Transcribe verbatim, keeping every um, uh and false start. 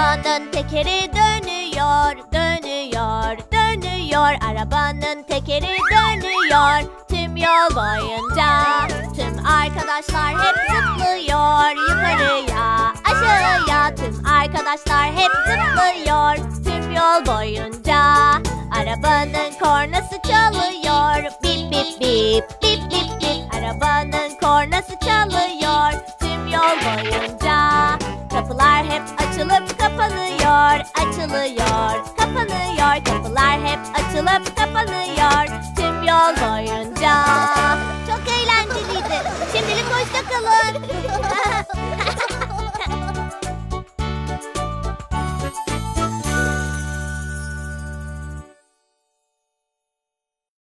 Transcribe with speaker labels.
Speaker 1: Arabanın tekeri dönüyor, dönüyor, dönüyor. Arabanın tekeri dönüyor tüm yol boyunca. Tüm arkadaşlar hep zıplıyor yukarıya, aşağıya. Tüm arkadaşlar hep zıplıyor tüm yol boyunca. Arabanın kornası çalıyor, bip bip bip, bip bip bip. Arabanın kornası çalıyor tüm yol boyunca. Kapılar hep açılıp kapanıyor, açılıyor, kapanıyor. Kapılar hep açılıp kapanıyor